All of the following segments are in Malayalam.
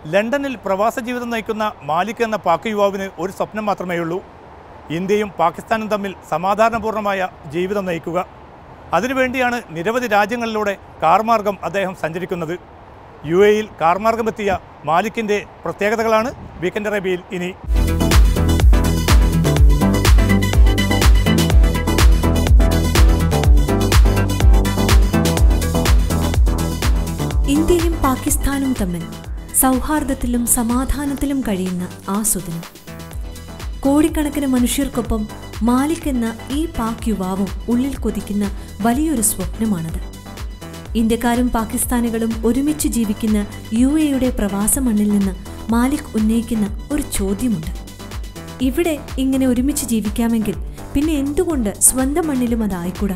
ലണ്ടനിൽ പ്രവാസ ജീവിതം നയിക്കുന്ന മാലിക് എന്ന പാക് യുവാവിന് ഒരു സ്വപ്നം മാത്രമേയുള്ളൂ. ഇന്ത്യയും പാകിസ്ഥാനും തമ്മിൽ സമാധാനപൂർണ്ണമായ ജീവിതം നയിക്കുക. അതിനുവേണ്ടിയാണ് നിരവധി രാജ്യങ്ങളിലൂടെ കാർമാർഗം അദ്ദേഹം സഞ്ചരിക്കുന്നത്. UAE-യിൽ കാർമാർഗമെത്തിയ മാലിക്കിൻ്റെ പ്രത്യേകതകളാണ് വീക്കെൻഡ് അറേബ്യയിൽ ഇനി. ഇന്ത്യയും പാകിസ്ഥാനും തമ്മിൽ സൗഹാർദ്ദത്തിലും സമാധാനത്തിലും കഴിയുന്ന ആസ്വദനം. കോടിക്കണക്കിന് മനുഷ്യർക്കൊപ്പം മാലിക് എന്ന ഈ പാക് യുവാവും ഉള്ളിൽ കൊതിക്കുന്ന വലിയൊരു സ്വപ്നമാണത്. ഇന്ത്യക്കാരും പാകിസ്ഥാനികളും ഒരുമിച്ച് ജീവിക്കുന്ന UAE-യുടെ പ്രവാസ മണ്ണിൽ നിന്ന് മാലിക് ഉന്നയിക്കുന്ന ഒരു ചോദ്യമുണ്ട്. ഇവിടെ ഇങ്ങനെ ഒരുമിച്ച് ജീവിക്കാമെങ്കിൽ പിന്നെ എന്തുകൊണ്ട് സ്വന്തം മണ്ണിലും അതായിക്കൂടാ?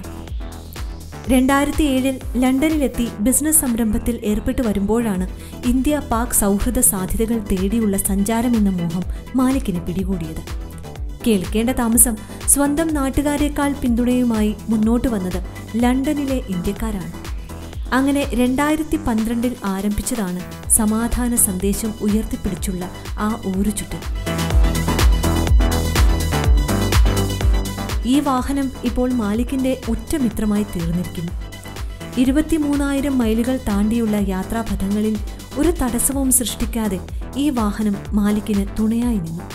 2007 ലണ്ടനിലെത്തി ബിസിനസ് സംരംഭത്തിൽ ഏർപ്പെട്ടു വരുമ്പോഴാണ് ഇന്ത്യ പാക് സൗഹൃദ സാധ്യതകൾ തേടിയുള്ള സഞ്ചാരമെന്ന മോഹം മാലിക്കിനെ പിടികൂടിയത്. കേൾക്കേണ്ട താമസം സ്വന്തം നാട്ടുകാരേക്കാൾ പിന്തുണയുമായി മുന്നോട്ട് വന്നത് ലണ്ടനിലെ ഇന്ത്യക്കാരാണ്. അങ്ങനെ 2012 ആരംഭിച്ചതാണ് സമാധാന സന്ദേശം ഉയർത്തിപ്പിടിച്ചുള്ള ആ ഊരുചുറ്റൽ. ഈ വാഹനം ഇപ്പോൾ മാലിക്കിന്റെ ഉറ്റമിത്രമായി തീർന്നിരിക്കുന്നു. 23,000 മൈലുകൾ താണ്ടിയുള്ള യാത്രാപഥങ്ങളിൽ ഒരു തടസ്സവും സൃഷ്ടിക്കാതെ ഈ വാഹനം മാലിക്കിന് തുണയായി നിന്നു.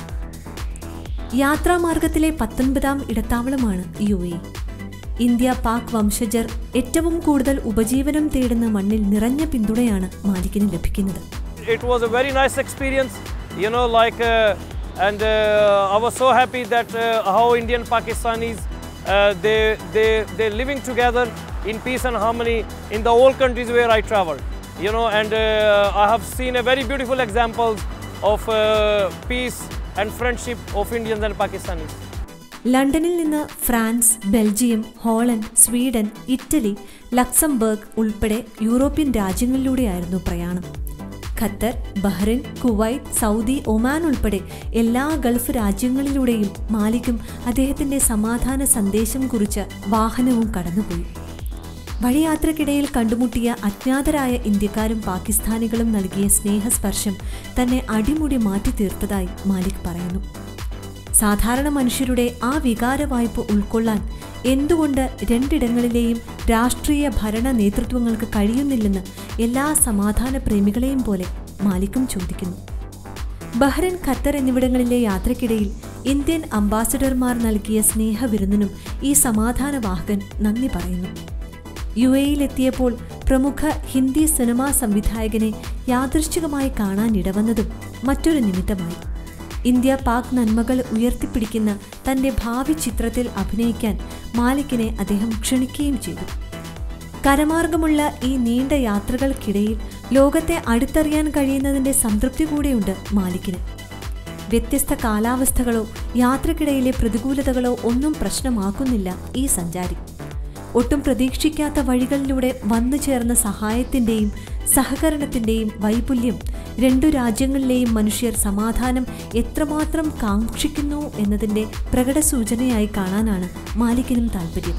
യാത്രാമാർഗത്തിലെ 19ാം ഇടത്താവളമാണ് UAE. ഇന്ത്യ പാക് വംശജർ ഏറ്റവും കൂടുതൽ ഉപജീവനം തേടുന്ന മണ്ണിൽ നിറഞ്ഞ പിന്തുണയാണ് മാലിക്കിന് ലഭിക്കുന്നത്. It was a very nice experience, and I was so happy that how Indian Pakistanis they living together in peace and harmony in the all countries where I traveled, and I have seen a very beautiful examples of peace and friendship of Indians and Pakistanis. ലണ്ടനിൽ നിന്ന് France, Belgium, Holland, Sweden, Italy, Luxembourg ഉൾപ്പെടെ യൂറോപ്യൻ രാജ്യങ്ങളിലൂടെയായിരുന്നു പ്രയാണം. Qatar, Bahrain, Kuwait, Saudi, Oman ഉൾപ്പെടെ എല്ലാ ഗൾഫ് രാജ്യങ്ങളിലൂടെയും മാലിക്കും അദ്ദേഹത്തിന്റെ സമാധാന സന്ദേശം കുറിച്ച വാഹനവും കടന്നുപോയി. വഴിയാത്രക്കിടയിൽ കണ്ടുമുട്ടിയ അജ്ഞാതരായ ഇന്ത്യക്കാരും പാകിസ്ഥാനികളും നൽകിയ സ്നേഹസ്പർശം തന്നെ അടിമുടി മാറ്റി തീർത്തതായി മാലിക് പറയുന്നു. സാധാരണ മനുഷ്യരുടെ ആ വികാരവായ്പ ഉൾക്കൊള്ളാൻ എന്തുകൊണ്ട് രണ്ടിടങ്ങളിലെയും രാഷ്ട്രീയ ഭരണ നേതൃത്വങ്ങൾക്ക് കഴിയുന്നില്ലെന്ന് എല്ലാ സമാധാന പ്രേമികളെയും പോലെ മാലിക്കും ചോദിക്കുന്നു. ബഹ്റിൻ, ഖത്തർ എന്നിവിടങ്ങളിലെ യാത്രക്കിടയിൽ ഇന്ത്യൻ അംബാസഡർമാർ നൽകിയ സ്നേഹവിരുന്നിനും ഈ സമാധാനവാഹകൻ നന്ദി പറയുന്നു. UAE-യിലെത്തിയപ്പോൾ പ്രമുഖ ഹിന്ദി സിനിമാ സംവിധായകനെ യാദൃശ്ചികമായി കാണാനിടവന്നതും മറ്റൊരു നിമിത്തമായി. ഇന്ത്യ പാക് നന്മകൾ ഉയർത്തിപ്പിടിക്കുന്ന തന്റെ ഭാവി ചിത്രത്തിൽ അഭിനയിക്കാൻ മാലിക്കിനെ അദ്ദേഹം ക്ഷണിക്കുകയും ചെയ്തു. കരമാർഗമുള്ള ഈ നീണ്ട യാത്രകൾക്കിടയിൽ ലോകത്തെ അടുത്തറിയാൻ കഴിയുന്നതിന്റെ സംതൃപ്തി കൂടെയുണ്ട് മാലിക്കിന്. വ്യത്യസ്ത കാലാവസ്ഥകളോ യാത്രക്കിടയിലെ പ്രതികൂലതകളോ ഒന്നും പ്രശ്നമാക്കുന്നില്ല ഈ സഞ്ചാരി. ഒട്ടും പ്രതീക്ഷിക്കാത്ത വഴികളിലൂടെ വന്നു ചേർന്ന സഹായത്തിന്റെയും സഹകരണത്തിന്റെയും വൈപുല്യം രണ്ടു രാജ്യങ്ങളിലെയും മനുഷ്യർ സമാധാനം എത്രമാത്രം കാക്ഷിക്കുന്നു എന്നതിന്റെ പ്രകടസൂചനയായി കാണാനാണ് മാലിക്കിനും താൽപര്യം.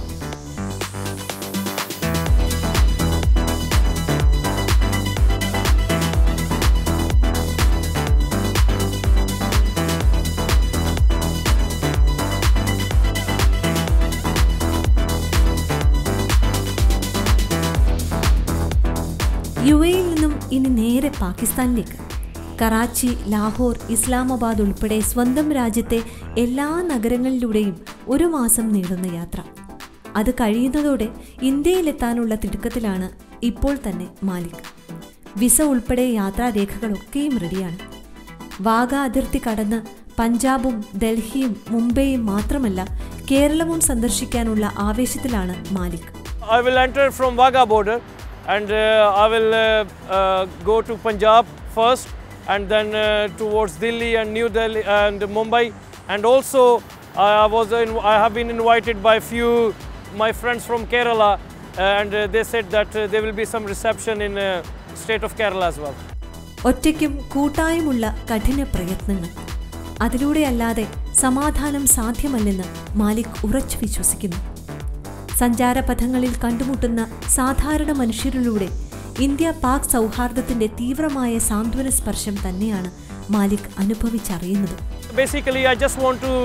UAE-യിൽ നിന്നും ഇനി നേരെ പാകിസ്ഥാനിലേക്ക്. കറാച്ചി, ലാഹോർ, ഇസ്ലാമാബാദ് ഉൾപ്പെടെ സ്വന്തം രാജ്യത്തെ എല്ലാ നഗരങ്ങളിലൂടെയും 1 മാസം നീളുന്ന യാത്ര. അത് കഴിയുന്നതോടെ ഇന്ത്യയിലെത്താനുള്ള തിടുക്കത്തിലാണ് ഇപ്പോൾ തന്നെ മാലിക്. വിസ ഉൾപ്പെടെ യാത്രാരേഖകളൊക്കെയും റെഡിയാണ്. വാഗ അതിർത്തി കടന്ന് പഞ്ചാബും ഡൽഹിയും മുംബൈയും മാത്രമല്ല കേരളവും സന്ദർശിക്കാനുള്ള ആവേശത്തിലാണ് Malik. I will enter from Wagah border and I will go to Punjab first and then towards Delhi and New Delhi and Mumbai, and also I have been invited by few my friends from Kerala and they said that there will be some reception in state of Kerala as well. ഒറ്റയ്ക്കും കൂട്ടായുമുള്ള കഠിന പ്രയത്നങ്ങൾ, അതിലൂടെയല്ലാതെ സമാധാനം സാധ്യമല്ലെന്ന് മാലിക് ഉറച്ചു വിശ്വസിക്കുന്നു. സഞ്ചാരപഥങ്ങളിൽ കണ്ടുമുട്ടുന്ന സാധാരണ മനുഷ്യരിലൂടെ ഇന്ത്യ പാക് സൗഹാർദ്ദത്തിന്റെ തീവ്രമായ സാന്ത്വന സ്പർശം തന്നെയാണ് Malik അനുഭവിച്ചറിയുന്നത്. Basically, I just want to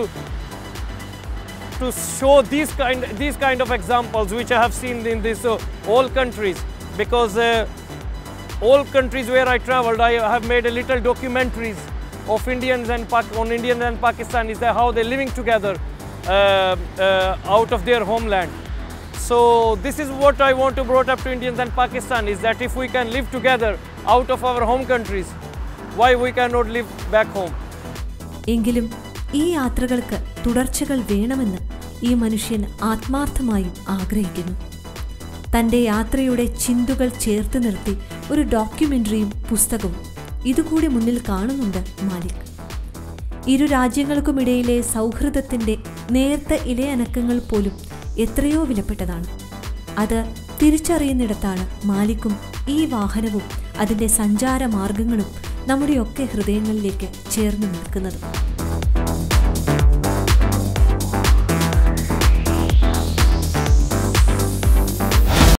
show these kind of examples which I have seen in this all countries, because all countries where I traveled, I have made a little documentaries of Indians and Pakistanis, how they're living together out of their homeland. So this is what I want to brought up to Indians and Pakistanis, that if we can live together out of our home countries, why we cannot live back home? എങ്കിലും ഈ യാത്രകൾക്ക് തുടർച്ചകൾ വേണമെന്ന് ഈ മനുഷ്യൻ ആത്മാർത്ഥമായും ആഗ്രഹിക്കുന്നു. തൻ്റെ യാത്രയുടെ ചിന്തുകൾ ചേർത്ത് നിർത്തി ഒരു ഡോക്യുമെൻ്ററിയും പുസ്തകവും ഇതുകൂടി മുന്നിൽ കാണുന്നുണ്ട് മാലിക്. ഇരു രാജ്യങ്ങൾക്കുമിടയിലെ സൗഹൃദത്തിൻ്റെ നേർത്ത ഇലയനക്കങ്ങൾ പോലും എത്രയോ വിലപ്പെട്ടതാണ്. അത് തിരിച്ചറിയുന്നിടത്താണ് മാലിക്കും ഈ വാഹനവും അതിൻ്റെ സഞ്ചാരമാർഗങ്ങളും നമ്മുടെയൊക്കെ ഹൃദയങ്ങളിലേക്ക് ചേർന്ന് നിൽക്കുന്നത്.